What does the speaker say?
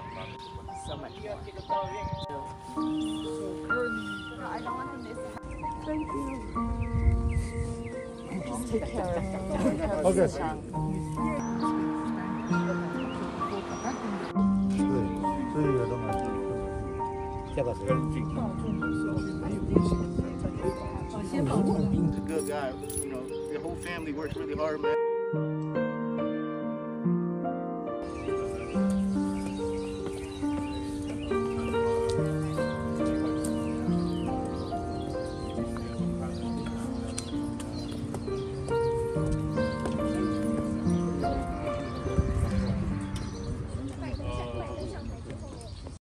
So much more. I don't want to miss it. Thank you. Just take care of Okay. Sean. 对，这个东西，这个是。 He's a good guy. You know, the whole family works really hard, man.